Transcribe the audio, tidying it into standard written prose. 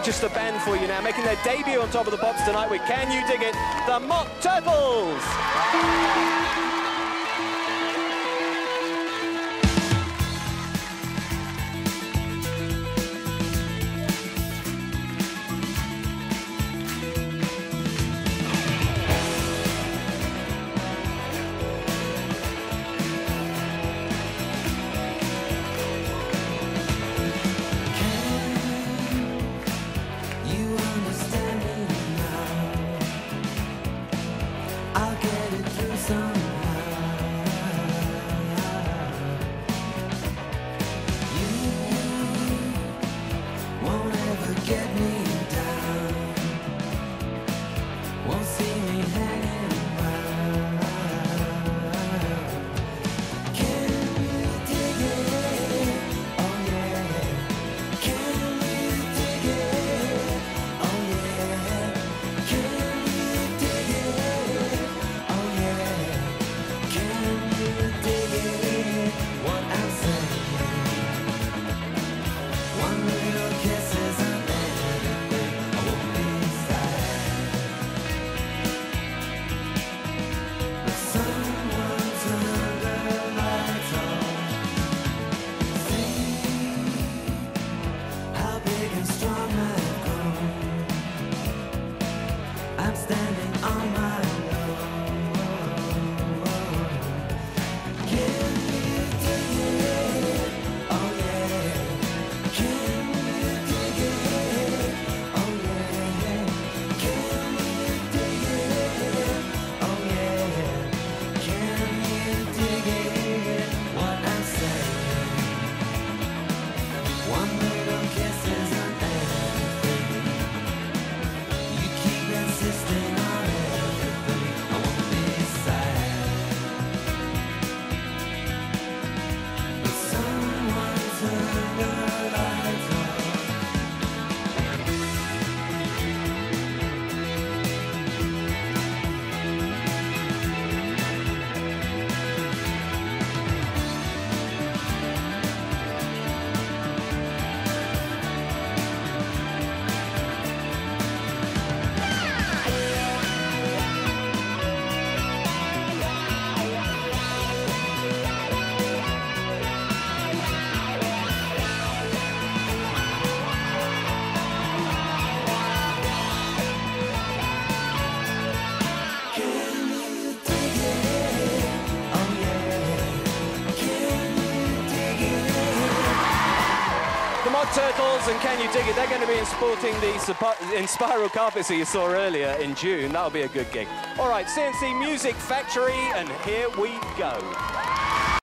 just a band for you now, making their debut on Top of the Pops tonight with Can You Dig It? The Mock Turtles! Turtles and Can You Dig It? They're going to be sporting the spiral carpets that you saw earlier in June. That'll be a good gig. All right, CNC Music Factory, and here we go.